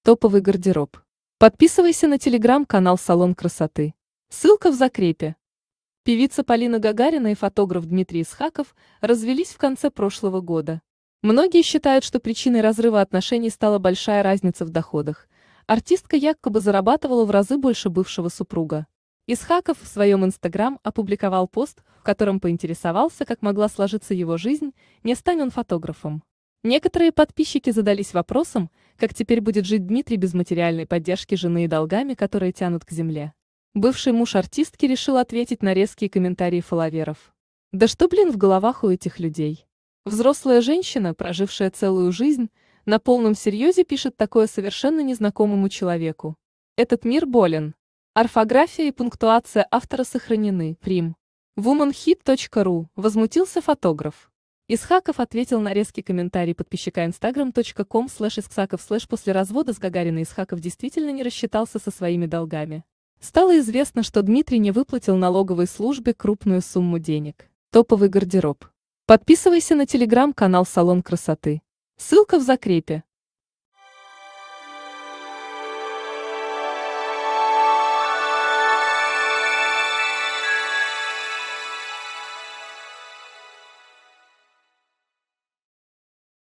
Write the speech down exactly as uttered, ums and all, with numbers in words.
Топовый гардероб. Подписывайся на телеграм-канал «Салон красоты». Ссылка в закрепе. Певица Полина Гагарина и фотограф Дмитрий Исхаков развелись в конце прошлого года. Многие считают, что причиной разрыва отношений стала большая разница в доходах. Артистка якобы зарабатывала в разы больше бывшего супруга. Исхаков в своем инстаграм опубликовал пост, в котором поинтересовался, как могла сложиться его жизнь, не стань он фотографом. Некоторые подписчики задались вопросом, как теперь будет жить Дмитрий без материальной поддержки жены и долгами, которые тянут к земле. Бывший муж артистки решил ответить на резкие комментарии фолловеров. Да что, блин, в головах у этих людей? Взрослая женщина, прожившая целую жизнь, на полном серьезе пишет такое совершенно незнакомому человеку. Этот мир болен. Орфография и пунктуация автора сохранены. Прим. womanhit точка ру возмутился фотограф. Исхаков ответил на резкий комментарий подписчика instagram точка ком слэш исхаков слэш после развода с Гагариной Исхаков действительно не рассчитался со своими долгами. Стало известно, что Дмитрий не выплатил налоговой службе крупную сумму денег. Топовый гардероб. Подписывайся на телеграм-канал «Салон красоты». Ссылка в закрепе.